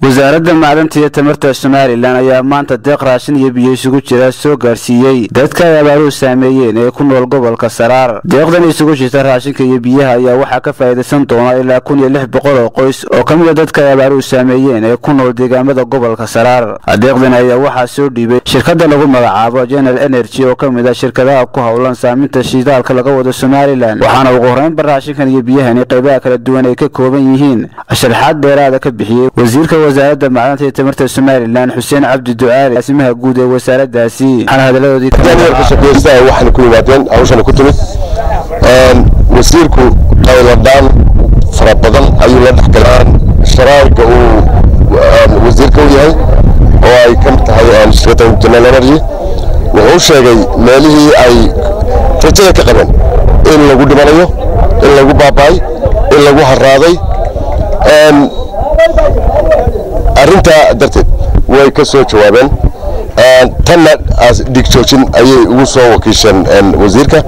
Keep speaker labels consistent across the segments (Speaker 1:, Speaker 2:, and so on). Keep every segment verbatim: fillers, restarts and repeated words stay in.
Speaker 1: wasaaradda macdanta iyo tamarta Soomaaliland ayaa maanta deeq raashin iyo biyo isugu jira soo gaarsiiyay dadka ay abaaruhu saameeyeen ee ku nool gobolka Saraar. Deeqdan isugu jirta raashinka iyo biyaha ayaa waxa ka faa'iideysan doona ilaa kun iyo lix boqol oo qoys oo kamid ah dadka ay abaaruhu saameeyeen ee ku nool deegaamada gobolka Saraar. Deeqdan ayaa waxa soo dhiibay shirkadda lagu magacaabo General Energy oo kamid ah shirkadaha ku hawlan saaminta shidaalka laga wado Soomaaliland. Waxaana ugu horeyn raashinkan iyo biyahan qaybaha kala duwan ay ka kooban yihiin. Sharaxaad dheeraad ah ka bixiyay wasiirka wasaaradda macdanta iyo tamarta Soomaaliland Xuseen Cabdi Ducaale asmaha guud ee wasaaraddaasi. Waxaan hadaladoodii ka
Speaker 2: shaqeystaa waxaan ku yimaadeen hawshan ku timid een wasiirku qayladaan fara badan ayuu la dhaxgalaan sharaarka uu wasiirka u yahay oo ay ka tahay shirkadda General Energy wuxuu sheegay meelihii ay rajada ka qabeen in lagu dhimanayo in lagu baabay in lagu haraaday een arinta darteed way ka soo jawaabeen een tan as digjoojin ayay ugu soo wakiisheen een wasiirka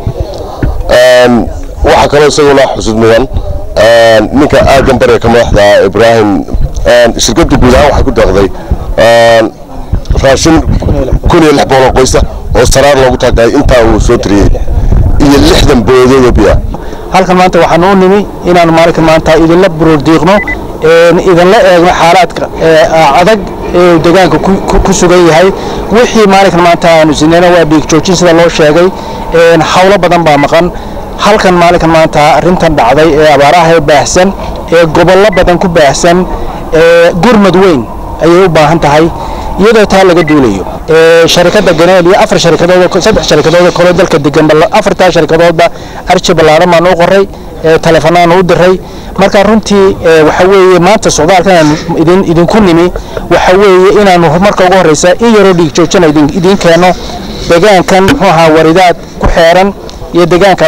Speaker 2: een waxa kale isaguna xusud mudan een ninka aadan bare ka madaxda Ibrahim een shirkadda guud ahaan waxay ku deeqday een raashin kun iyo lix boqol qoys oo Saraar loogu tagay inta uu soo tiriyay iyo lixdan boodoodo biya
Speaker 3: halkan maanta waxaan u nimi inaan maalinka maanta idin la buruurdiiqno ee idin la eegno xaaladka adag ee deegaanka ku sugan yahay wixii maalinka maanta aanu sinayna waa dhiig joojin sida loo sheegay ee hawlo badan baa maqan halkan maalinka maanta arintan dhacday ee abaaraha baahsan ee gobollo badan ku baahsan ee gurmad weyn ayay u baahan tahay iyadoo taa laga duulayo ee shirkadda General iyo afar shirkadood saddex shirkadood kale dalka degan bal afarta shirkadoodba archi balaaran ma noo qoray ee telefoonaan u diray marka runtii waxa weeye maanta socdaalkan idin idin ku nimi waxa weeye inaanu marka ugu horeysa in yaro dhiig joojin idin idin keeno deegaankan waxa waridaad ku xeeran iyo deegaanka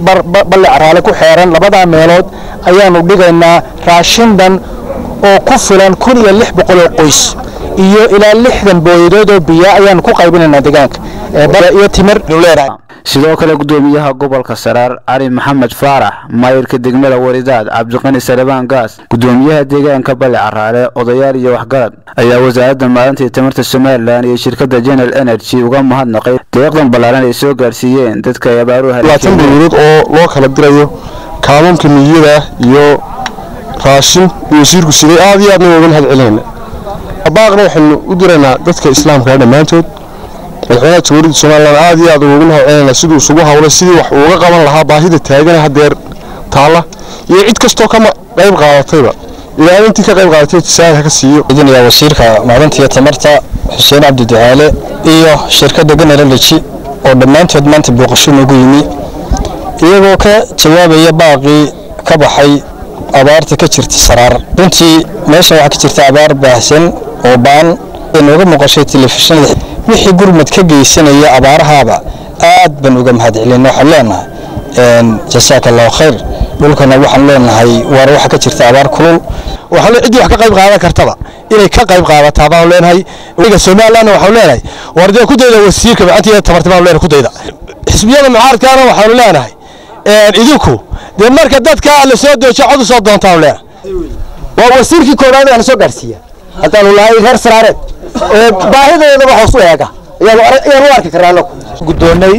Speaker 3: bal caraale ku xeeran labada meelood ayaanu dhigaynaa raashindan oo ku filan kun iyo lix boqol oo qoys iyo ilaa lixdan booyadood oo biyo ayaan ku qaybinaynaa deegaanka ee iyo timir leeyahay. sidoo kale gudoomiyaha gobolka Saraar Cali Maxamed Faarax maayirka degmada Waridaad Cabdiqani Salebaan Gaas gudoomiyaha deegaanka Bale Caraale odayaal iyo waxgarad ayaa wasaaradda macdanta iyo tamarta Soomaaliland iyo shirkadda General Energy uga mahadnaqay deeqdan balaaran ay soo gaarsiiyeen dadka ay abaaruhu
Speaker 2: laatan dowlad oo loo kala dirayo kaalmoonka miyada iyo raashin wasiirku siday aad iyo aad uga mahadcelinayna baaqna waxaanu u diraynaa dadka islaamka dhamaantood waxaana joorid Soomaaliland aad iyo aad ugu mahadcelinayna sidoo isugu hawlay sidii wax uga qaban lahaa baahida taagan hadeer taala iyo cid kasto kama qayb qaadatayba ilaa intii ka qayb qaadatay tisaal ka siiyo idin iyo wasiirka macdanta iyo tamarta Xuseen Cabdi Ducaale iyo shirkadda General Energy oo dhamaantood maanta booqasho ugu yimi iyagoo ka jawaabaya baaqi ka baxay abaarta ka jirta Saraar runtii meesha waxa ka jirta abaar baahsan oo baan inooga muuqashay telefishinada wixii gurmad ka geysanaya abaarahaaba aad ban uga mahadcelinaa waxaan leenahay een jazakallahu khayr dhulkana waxaan leenahay war waxa ka jirta abaar kulul waxaan cid wax ka qayb qaadan kartaba inay ka qayb qaadataa baan leenahay wiiga Soomaaliland waxaan leenahay wardiga ku dayda wasiirka macdanta tamarta baan leenahay ku dayda xisbiyada mucaaradkaana waxaan leenahay een idinku de marka dadka la soo doojo cod soo doontaan leenahay waa wasiirkii koobaad aan soo gaarsiiyay hadaan ulaahay reer Saraareed ee baahideeda waxa soo eega iyagoo arki karaan gudoonay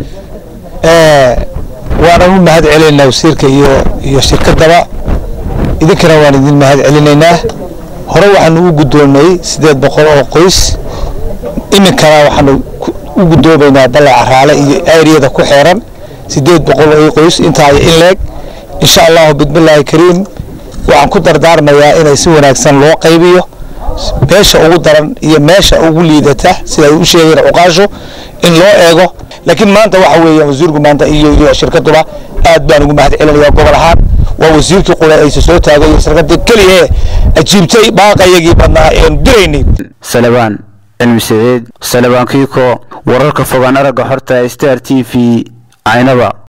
Speaker 2: ee waana u mahad celinaa wasiirka iyo iyo shirkadaba idinkana waan idin mahad celinaynaa hore waxaan ugu gudoonay sideed boqol oo qoys iminkana waxaan u gudoobaynaa Bale Caraale iyo ayriyada ku xeeran sideed boqol oo qoys inta ay in leeg insha Allah bidbillaahi kariim waxaan ku dardaarmayaa inay si wanaagsan loo qaybiyo meesha ugu daran iyo meesha ugu liidata sida ay u sheegeen uqaasho in loo eego laakiin maanta waxa weeye wasiirku maanta iyo iyo shirkaduba aad baan ugu mahad celinayaa gobol ahaan waa wasiirkii qolay ay soo taagay shirkadda kaliya ajiibtay baaqayagii badnaa ee direynay
Speaker 1: Salebaan Cilmi Saciid Salebaan Kiiko wararka fogaan araga horta Star T V aynaba.